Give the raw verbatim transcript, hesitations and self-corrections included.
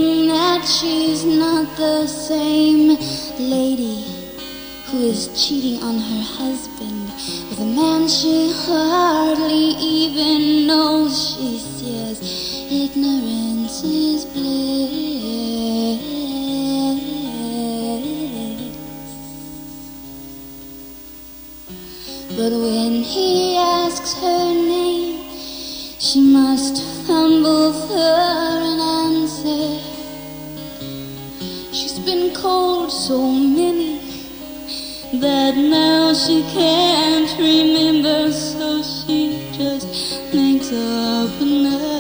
thinking that she's not the same lady who is cheating on her husband with a man she hardly even knows. She says ignorance is bliss. But when he asks her name, she must fumble for an answer. She's been cold so many that now she can't remember, so she just makes up another.